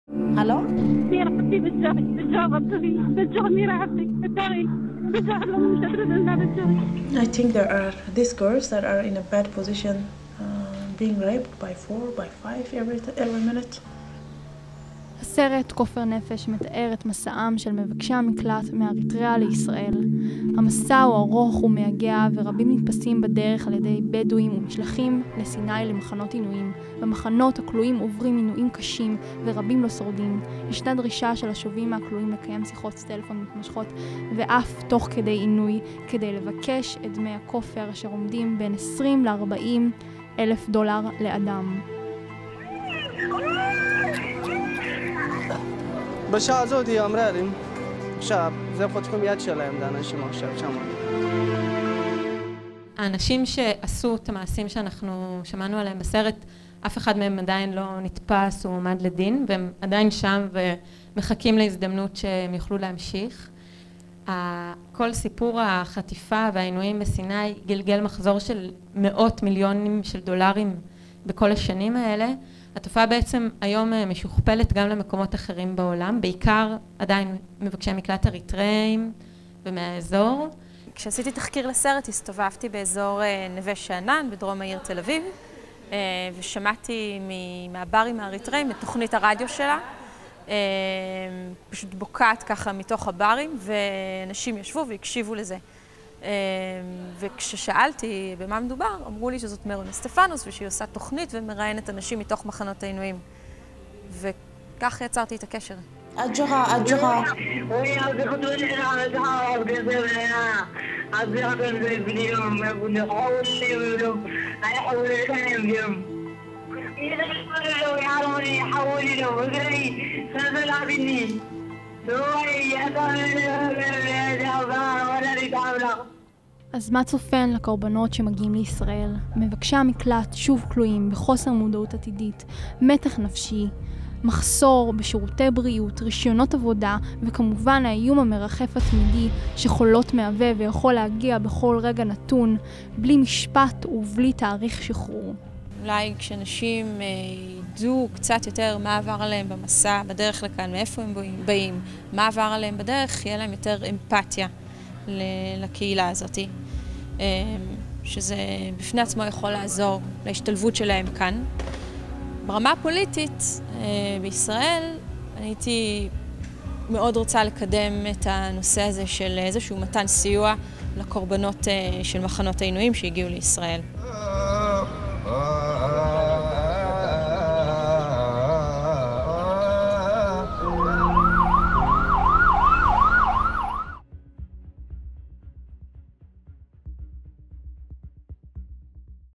الو يا ربي بالجغني رعبتك بالجغني بالجغل مش قادرة أنزل بالجغل. I think there are these girls that are in a bad position, being raped by 4, by 5 every minute. הסרט כופר נפש מתאר את מסעם של מבקשי המקלט מאריתריאה לישראל. המסע הוא ארוך ומייגע ורבים נתפסים בדרך על ידי בדואים ונשלחים לסיני למחנות עינויים. במחנות הכלואים עוברים עינויים קשים ורבים לא שורדים. ישנה דרישה של השובים מהכלואים לקיים שיחות טלפון מתמשכות ואף תוך כדי עינוי כדי לבקש את דמי הכופר אשר עומדים בין 20 ל-40 אלף דולר לאדם. בשעה הזאת היא אמרה לי, עכשיו, זה חותכים יד שלהם, זה אנשים עכשיו שם. האנשים שעשו את המעשים שאנחנו שמענו עליהם בסרט, אף אחד מהם עדיין לא נתפס או עומד לדין, והם עדיין שם ומחכים להזדמנות שהם יוכלו להמשיך. כל סיפור החטיפה והעינויים בסיני גלגל מחזור של מאות מיליונים של דולרים בכל השנים האלה. התופעה בעצם היום משוכפלת גם למקומות אחרים בעולם, בעיקר עדיין מבקשי מקלט אריתראים ומהאזור. כשעשיתי תחקיר לסרט הסתובבתי באזור נווה שאנן בדרום העיר תל אביב, ושמעתי מהברים האריתראים את תוכנית הרדיו שלה, פשוט בוקעת ככה מתוך הברים, ואנשים ישבו והקשיבו לזה. וכששאלתי במה מדובר, אמרו לי שזאת מרון אסטפנוס ושהיא עושה תוכנית ומראיינת אנשים מתוך מחנות העינויים. וכך יצרתי את הקשר. الجغا אז מה צופן לקורבנות שמגיעים לישראל? מבקשי המקלט שוב כלואים בחוסר מודעות עתידית, מתח נפשי, מחסור בשירותי בריאות, רישיונות עבודה, וכמובן האיום המרחף התמידי שחולות מהווה ויכול להגיע בכל רגע נתון, בלי משפט ובלי תאריך שחרור. אולי כשאנשים ידעו קצת יותר מה עבר עליהם במסע, בדרך לכאן, מאיפה הם באים, מה עבר עליהם בדרך, יהיה להם יותר אמפתיה לקהילה הזאת, שזה בפני עצמו יכול לעזור להשתלבות שלהם כאן. ברמה הפוליטית בישראל הייתי מאוד רוצה לקדם את הנושא הזה של איזשהו מתן סיוע לקורבנות של מחנות העינויים שהגיעו לישראל.